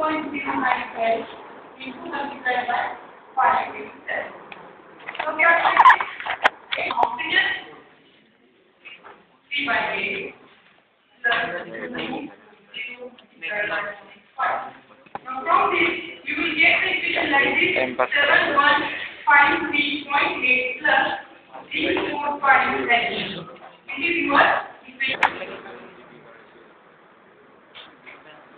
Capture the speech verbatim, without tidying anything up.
point zero nine five into multiplied by five eighty-seven. So we are taking oxygen three by eight plus two multiplied by five. Now from this you will get the equation like this seven one